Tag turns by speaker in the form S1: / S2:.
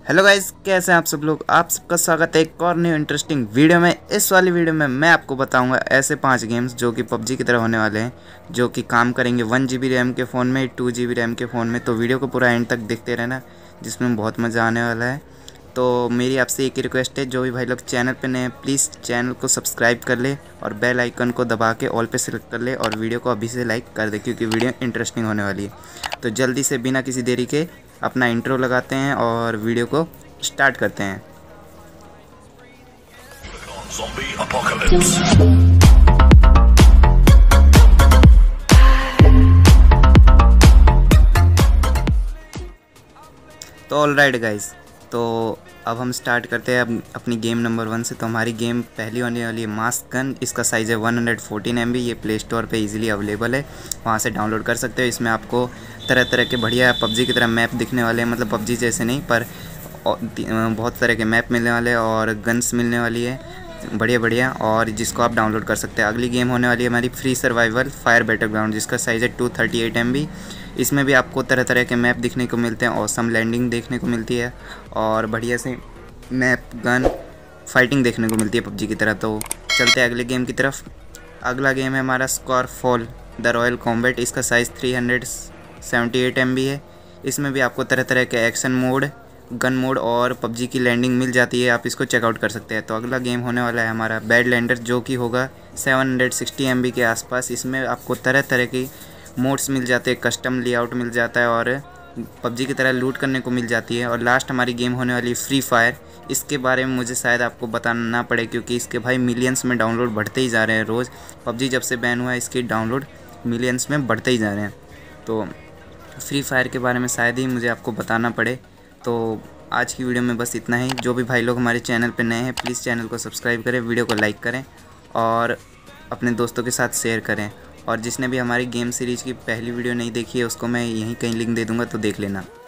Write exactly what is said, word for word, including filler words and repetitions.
S1: Hello guys, कैसे हैं आप सब लोग। आप सबका स्वागत है एक और न्यू इंटरेस्टिंग वीडियो में। इस वाली वीडियो में मैं आपको बताऊंगा ऐसे पांच गेम्स जो कि पबजी की तरह होने वाले हैं, जो कि काम करेंगे वन जी बी रैम के फ़ोन में, टू जी बी रैम के फ़ोन में। तो वीडियो को पूरा एंड तक देखते रहना, जिसमें बहुत मज़ा आने वाला है। तो मेरी आपसे एक ही रिक्वेस्ट है, जो भी भाई लोग चैनल पर नए हैं प्लीज़ चैनल को सब्सक्राइब कर ले और बेल आइकन को दबा के ऑल पे सेलेक्ट कर ले और वीडियो को अभी से लाइक कर दे, क्योंकि वीडियो इंटरेस्टिंग होने वाली है। तो जल्दी से बिना किसी देरी के अपना इंट्रो लगाते हैं और वीडियो को स्टार्ट करते हैं। तो ऑल राइट गाइज, तो अब हम स्टार्ट करते हैं अब अपनी गेम नंबर वन से। तो हमारी गेम पहली होने वाली है मास्क गन। इसका साइज़ है one hundred fourteen M B. ये प्ले स्टोर पर ईजिली अवेलेबल है, वहाँ से डाउनलोड कर सकते हो। इसमें आपको तरह तरह के बढ़िया पबजी की तरह मैप दिखने वाले हैं, मतलब पबजी जैसे नहीं पर बहुत तरह के मैप मिलने वाले हैं और गन्स मिलने वाली है बढ़िया बढ़िया, और जिसको आप डाउनलोड कर सकते हैं। अगली गेम होने वाली है हमारी free survival fire battle ground, जिसका साइज़ है two thirty eight M B. इसमें भी आपको तरह तरह के मैप दिखने को मिलते हैं, ऑसम लैंडिंग देखने को मिलती है और बढ़िया से मैप गन फाइटिंग देखने को मिलती है पबजी की तरह। तो चलते हैं अगले गेम की तरफ। अगला गेम है हमारा स्कारफॉल द रॉयल कॉम्बैट। इसका size three hundred seventy eight M B है। इसमें भी आपको तरह तरह के एक्शन मोड, गन मोड और पबजी की लैंडिंग मिल जाती है, आप इसको चेकआउट कर सकते हैं। तो अगला गेम होने वाला है हमारा बैडलैंडर, जो कि होगा seven hundred sixty M B के आसपास। इसमें आपको तरह तरह की मोड्स मिल जाते हैं, कस्टम लेआउट मिल जाता है और पबजी की तरह लूट करने को मिल जाती है। और लास्ट हमारी गेम होने वाली फ्री फायर। इसके बारे में मुझे शायद आपको बताना ना पड़े, क्योंकि इसके भाई मिलियंस में डाउनलोड बढ़ते ही जा रहे हैं रोज़। पबजी जब से बैन हुआ है इसके डाउनलोड मिलियंस में बढ़ते ही जा रहे हैं। तो फ्री फायर के बारे में शायद ही मुझे आपको बताना पड़े। तो आज की वीडियो में बस इतना ही। जो भी भाई लोग हमारे चैनल पर नए हैं प्लीज़ चैनल को सब्सक्राइब करें, वीडियो को लाइक करें और अपने दोस्तों के साथ शेयर करें। और जिसने भी हमारी गेम सीरीज़ की पहली वीडियो नहीं देखी है उसको मैं यहीं कहीं लिंक दे दूँगा, तो देख लेना।